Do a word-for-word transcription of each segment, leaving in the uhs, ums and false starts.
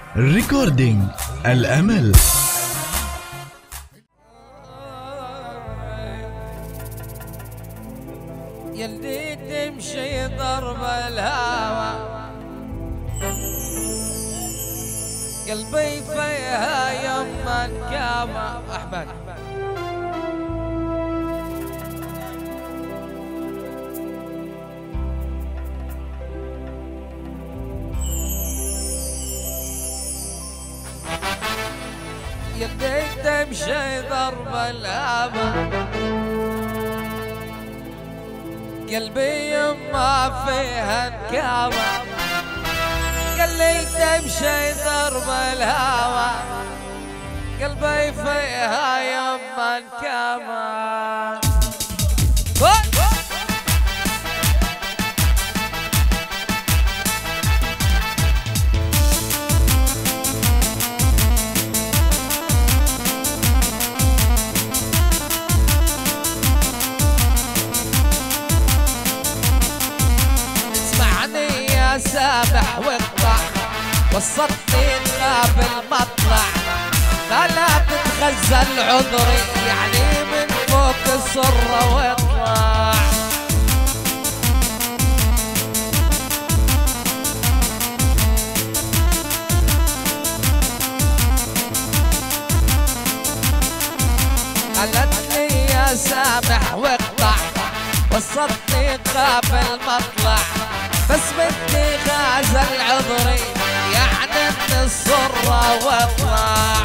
ريكوردينج الأمل. يلي تمشي ضرب الهوى قلبي فيها يما كاما. أحمد يلي تمشي ضرب الهوى قلبي يما فيها نكامة. قال لي تمشي ضرب الهوى قلبي فيها يما نكامة. سامح واقطع وسطني قابل مطلع لا تتخزن عذري يعني من فوق السرة واطلع. قالت لي يا سامح واقطع وسطني قابل مطلع بس بدي غازل عذري يعني من السرة واطلع.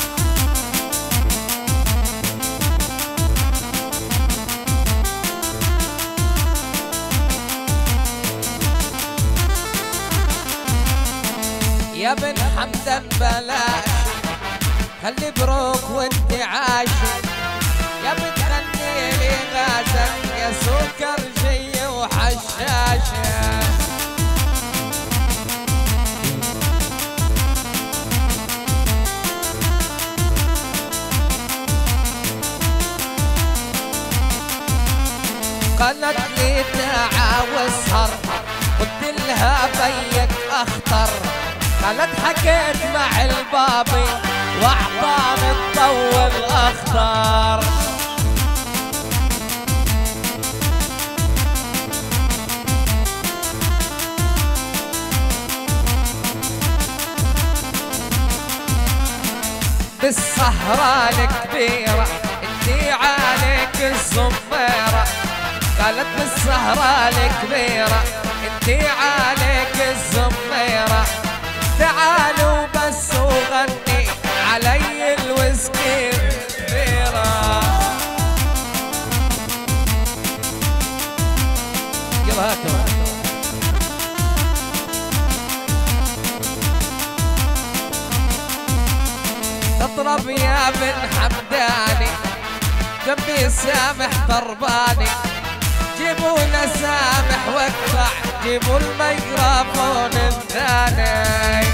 يا بن حمدان بلاش خلي بروك وانت عاشي يا بتغني لي غازل يا سكر جي وحشاشة. قالت لي تعا واسهر قلت لها بيك اخطر. قالت حكيت مع البابي واعطاني الضو الاخضر. بالسهرة الكبيرة انتي عليك الزميرة. قالت بالسهرة الكبيرة انتي عليك الزميرة. تعالوا بس وغني علي الويسكي الكبيرة. يلا هاتوا تطرب يا بن حمداني جنبي سامح ضرباني. جيبوا لنا سامح واقطع جيبوا الميكروفون الثاني.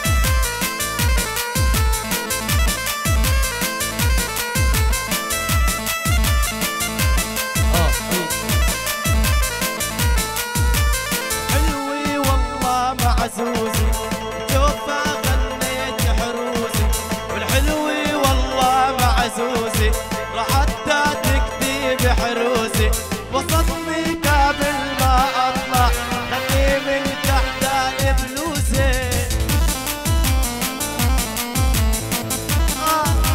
حلوي والله معزوزي جوفا غنيت حروزي والحلوي والله معزوزي رحت تكتي بحروزي وسطني قبل ما اطلع خلي من تحت البلوزه. آه.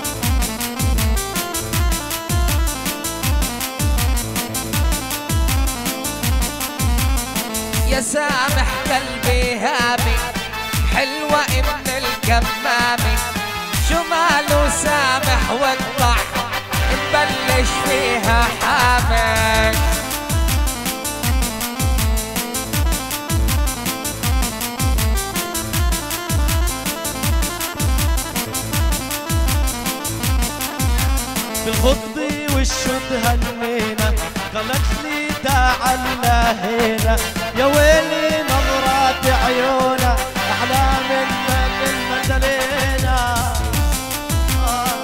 يا سامح قلبي هامي حلوة ابن الكمامي شماله سامح واقطع نبلش فيها حامل. بالخطي والشد هنينا قالت لي تعالنا هنا يا ويلي نظرات عيونا احلى من المندلينا. آه.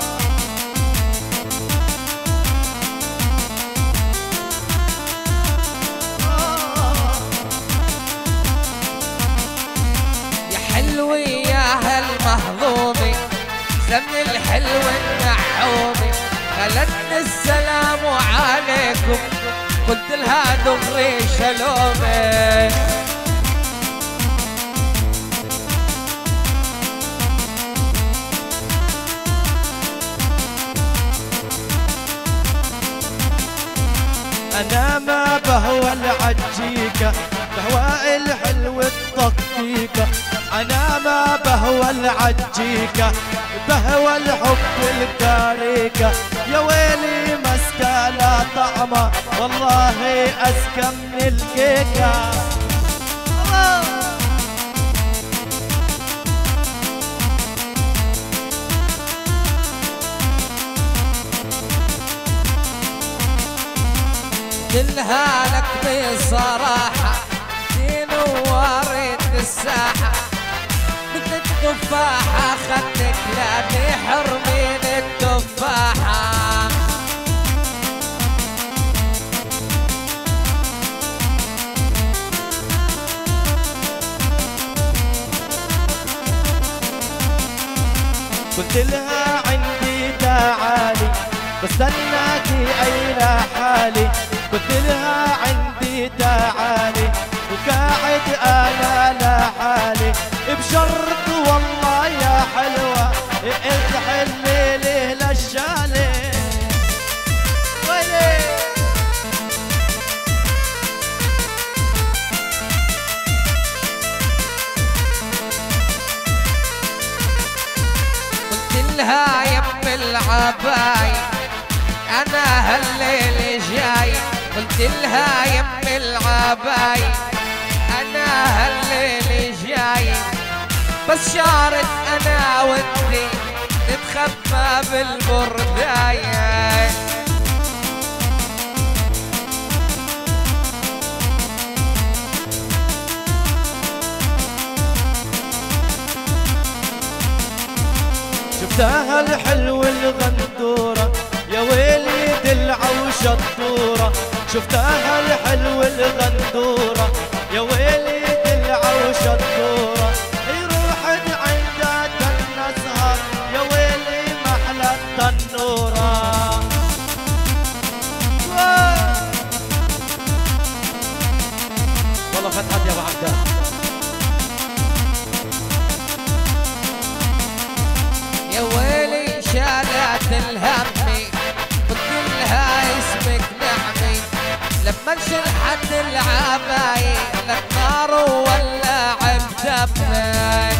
آه. يا حلوي يا مهضومي سمي الحلو النحومي خلتني السلام عليكم قلت لها دغري شلومي أنا ما بهوى العجيكة بهوى الحلو الطقيكة أنا ما بهوى العجيكة بهوى الحب الكاريكة يا ويلي مسكة لا طعمة والله أزكى من الكيكة قلها لك بصراحة دي نورت الساحة مثل التفاحة خدك لا تحرمين التفاحة قلت لها عندي تعالي بستناكي أي حالي قلت لها عندي تعالي وقاعد انا لحالي بشرط والله يا حلوة تحلي لي للشالي ويلي قلت لها يم العباي انا هالليل جاي قلت لها يم العباي انا هالليل جاي بس شعرت انا ودي نتخبى بالبرداية شفتها الحلو الغندورة يا ويلي دلعة وشطورة شفتها الحلو الغندورة يا ويلي دلعة وشطورة يروح عندها تنسهر يا ويلي محلى التنورة والله فتحت يا ابو عبدال يا ويلي شالت الهمي قلت لها اسمك نعمي لما انشلحت العباية للنار ولع بدمك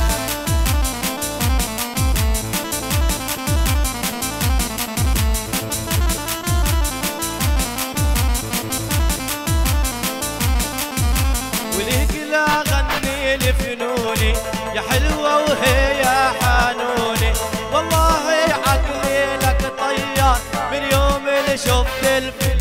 وليك لا غني لفنوني يا حلوة وهي يا حنوني والله عقلي لك طيار من يوم اللي شفت الفيلم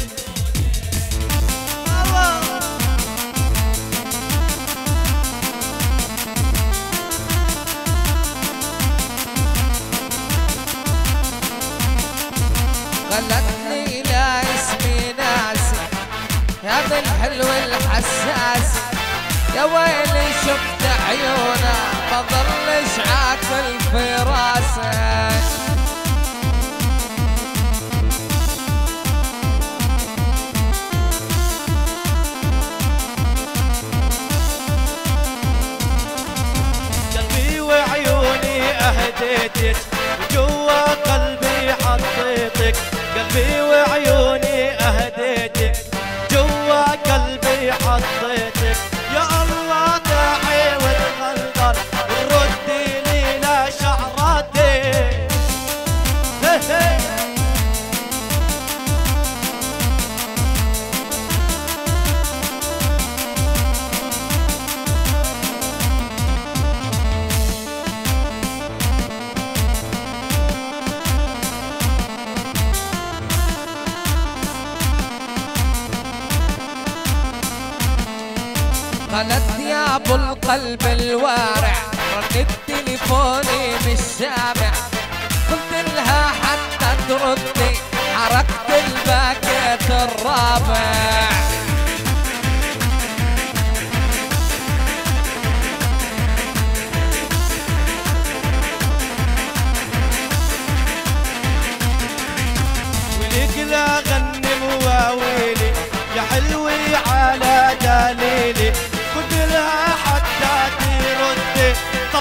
خلتني لا اسمي ناسي هذا الحلو الحساس يا ويلي شفت عيونه ما ظلش عاقل في راسه قلبي وعيوني اهديتك وجوا قلبي حطيتك قلبي وعيوني اهديتك جوا قلبي حطيتك يا الله داعي وتغلغل وردي لي لا شعراتي قالت يا ابو القلب الوارع ردت تليفوني مش سامع قلت لها حتى تردي حركت الباكيت الرابع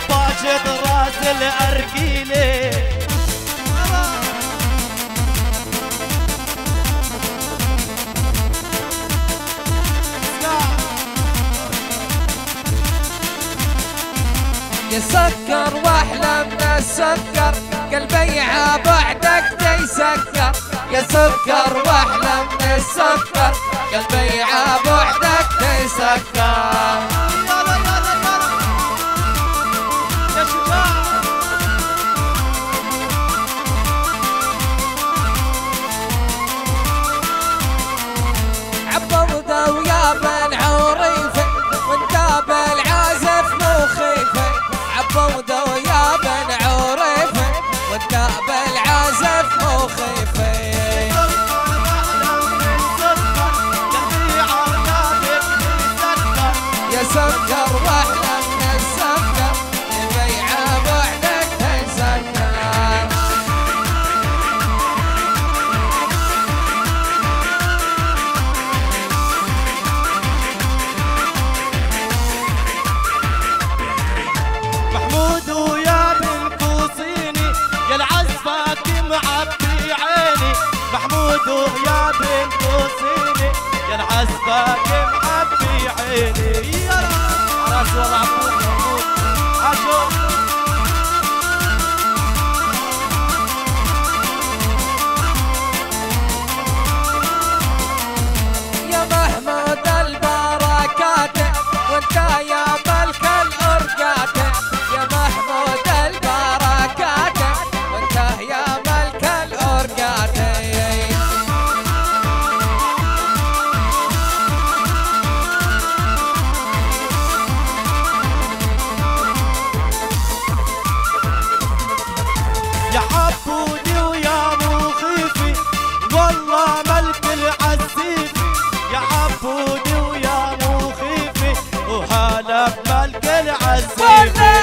فاشد راس الأرجيلة. يسكر واحلى من السكر قلبي بعدك تيسكر. يسكر واحلى من السكر قلبي بعدك تيسكر. عبودة ويا بن عريفة وانت بالعازف مخيفة. عبودة ويا بن عريفة وانت بالعازف مخيفة. يسكر واحلى من السكر يبيع بعدك تيسكر. محمود ويا بن كوصيني يا العزفك معبي عيني. محمود ويا بن كوصيني يا العزفك معبي عيني. يا راس والله عبود محمود عاشور. يا محمود البركات وانت يا ملك الأرقات. يا محمود البركات وانت يا ملك الأرقات. يا حبودي ويا مخيفي والله ملك العزيفي. يا حبودي ويا مخيفي وحالك ملك العزيفي.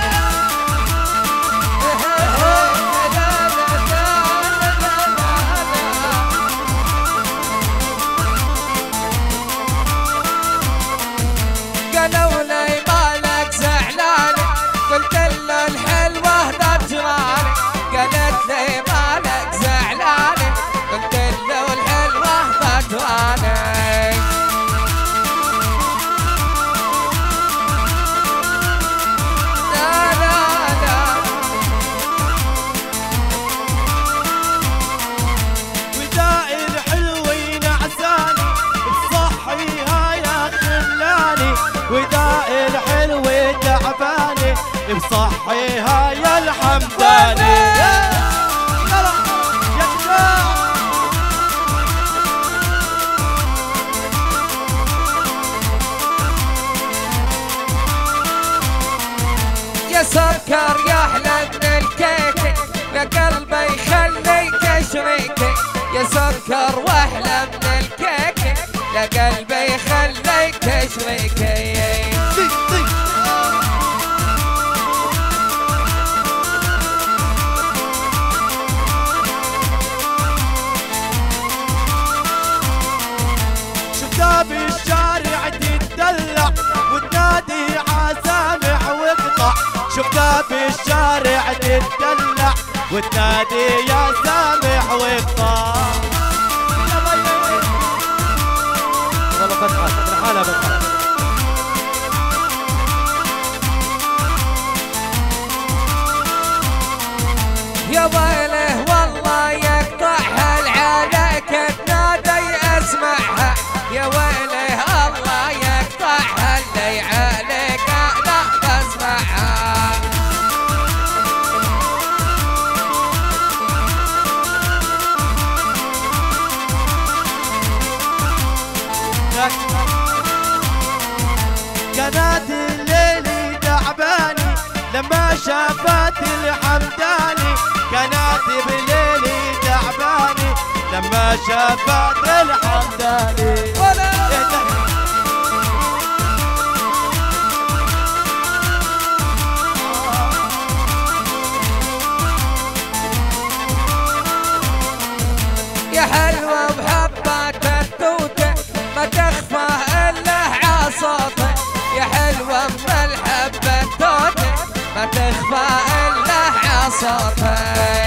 قالوا لي مالك زعلان قلت له الحلوة ضجراني. قالت لي مالك زعلان قلت له الحلوة ضجراني. لا لا لا وداء الحلوين عساني بصحيها يا خلاني. وداء الحلوة تعباني بصحيها يا الحمداني. يلا يا شباب يا سكر يا احلى من الكيك لقلبي خليك شريكي. يا سكر واحلى من الكيك لقلبي خليك شريكي. شفتها بالشارع تتدلع وتنادي عسامح واقطع. شفتها بالشارع تتدلع وتنادي يا سامح واقطع. والله بضحك من حالها بضحك. يا ويله والله يقطعها العليك تنادي اسمعها. يا ويله الله يقطعها اللي عليك انا بسمعها. كانت الليل تعباني لما شافت الحمداني. كانت بليلي تعباني لما شافت الحمداني. يا حلوة بحبات التوتة ما تخفى الا عصوته. يا حلوة من الحبة التوتة ما ما تخفى إلا عصاتي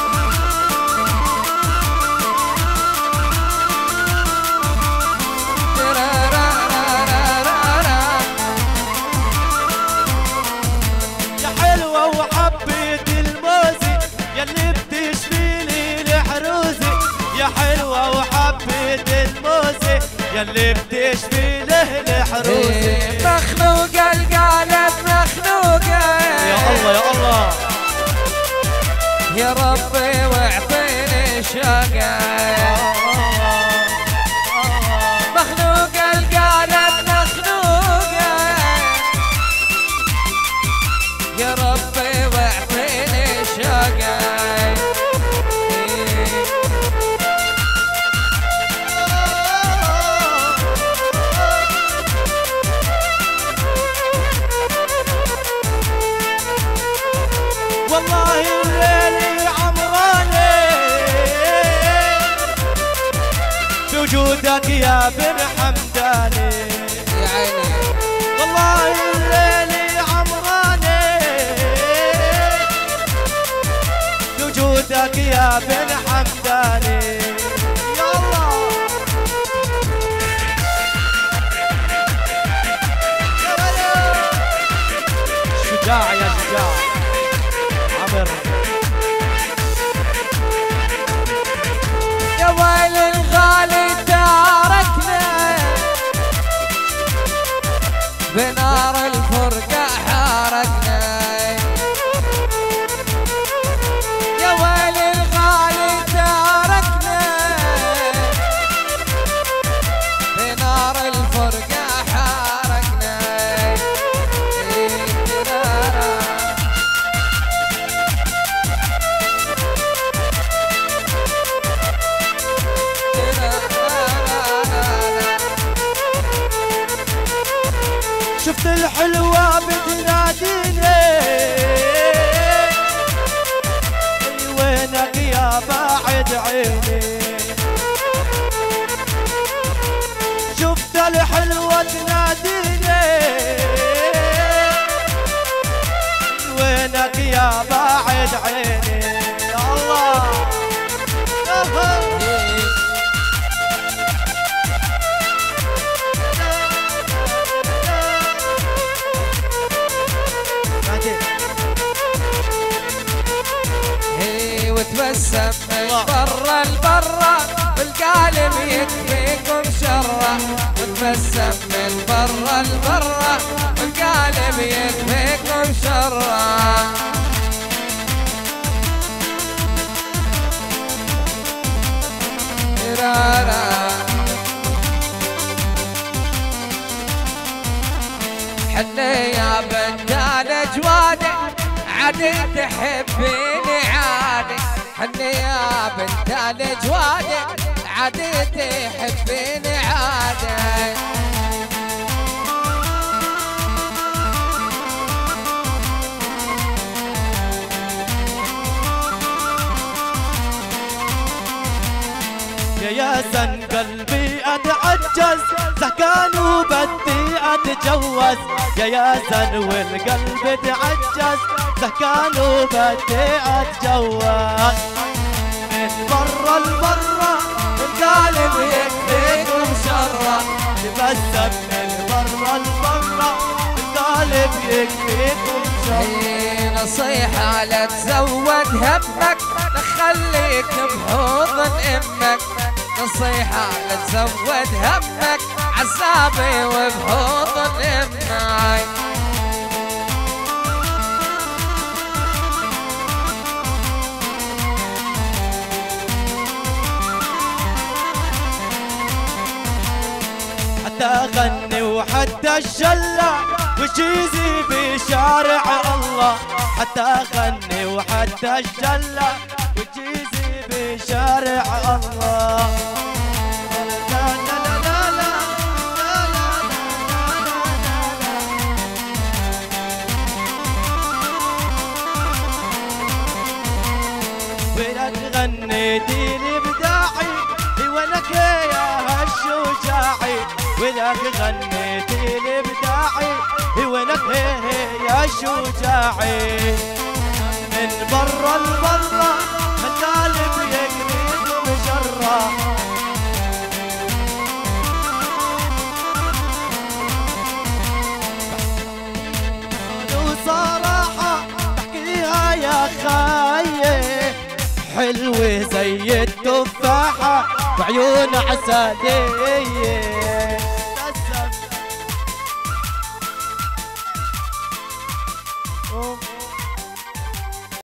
يا حلوة وحبيت الموزي يلي بتشفي لي الحروزي يا حلوة وحبيت الموزي يلي بتشفي له الحروزي مخنوقة القالب مخنوقة يا الله يا الله يا ربي واعطيني شقة مخنوقة القالب مخنوقة يا ربي واعطيني شقة والله الليل عمراني بوجودك يا بن حمداني يا عيني والله الليل عمراني بوجودك يا بن حمداني يا الله يا ولد شجاع يا شجاع عمر يا ويل الغالي تاركنا بنار الفرقة حاركنا يا ويل الغالي تاركنا بنار الفرقة حاركنا شفت الحلوة بتناديني وينك يا باعد عيني شفت الحلوة تناديني وينك يا باعد عيني يا الله يا الله وتبسم من برا لبرا بالقالب يكفيكم شره وتبسم من برا لبرا بالقالب يكفيكم شره حني يا بنت الاجواد عادي تحبيني عادي حني يا بنت الاجواد عادي تحبيني عادي يا ياسن قلبي اتعجز زهقان وبدي اتجوز يا ياسن والقلب اتعجز زهقان وبدي اتجوز من برا لبرا القالب يكفيكم شره تبسم من برا لبرا القالب يكفيكم شره نصيحة لا تزود همك خليك بحضن امك نصيحة لا تزود همك عذابي وبحضن امك حتى اغني وحتى الشلة وجيزي بشارع الله حتى اغني وحتى الشلة وجيزي بشارع الله لا لا لا لا لا وينك غنيتي لي بداعي وينك يا هالشجاعي وينك غنيتي لي بداعي وينك يا شجاعي من برا لبرا هالقالب يقريد مشرع وصراحة بحكيها يا خايي حلوة زي التفاحة وعيون عسلية